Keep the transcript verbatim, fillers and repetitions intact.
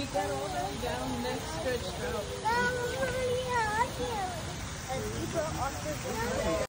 that all the way down the next stretch now. Oh, yeah, I can. And people also